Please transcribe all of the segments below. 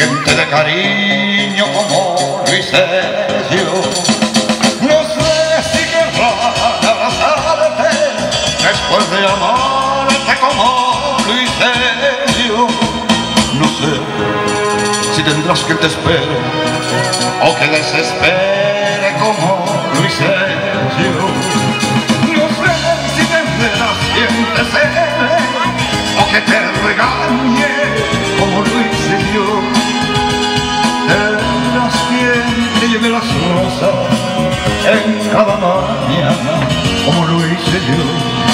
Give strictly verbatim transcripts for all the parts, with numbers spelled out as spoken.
quien te dé cariño como lo hice yo. No sé si querrás abrazarte después de amarte como lo hice yo. No sé si tendrás que te espere o que desespere como lo hice yo. No sé si tendrás quien te cele o que te regañe como lo hice yo. Tendrás quien te lleve las rosas en cada mañana como lo hice yo.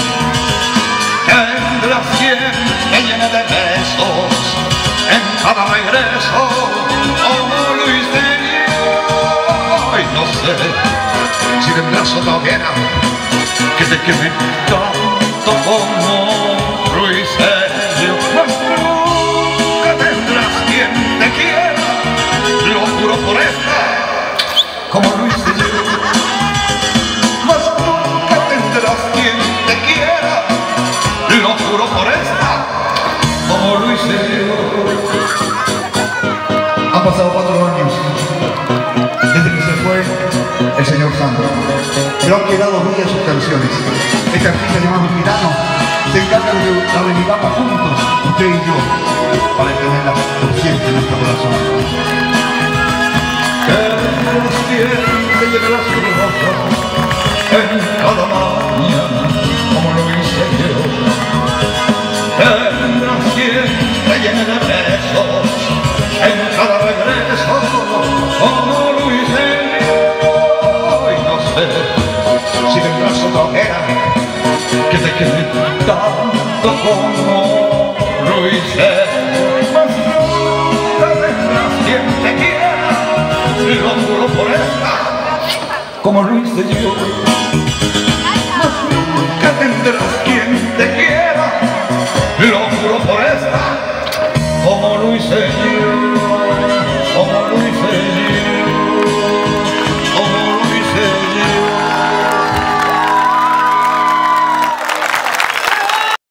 Tendrás quien te llene de besos en cada regreso como lo hice yo. Y no sé si tendrás otra hoguera que te queme tanto como lo hice yo. Mas nunca tendrás quien te quiera, lo juro por esta, como lo hice yo. Mas nunca tendrás quien te quiera, lo juro por esta, como lo hice yo. Han pasado cuatro años desde que se fue el señor Sandro, pero han quedado vivas sus canciones. Este artista llamado Girano se encarga de que la revivamos juntos, usted y yo, para tenerla por siempre en nuestro corazón. Tendrás quien te lleve las rosas en cada mañana como lo hice yo. Tendrás quien te llene de besos en cada regreso como lo hice yo. Y no sé si tendrás otra hoguera que te queme tanto como lo hice. Mas nunca tendrás quien te quiera, lo juro por esta, como lo hice yo. Mas nunca tendrás quien te quiera, lo juro por esta, como lo hice yo.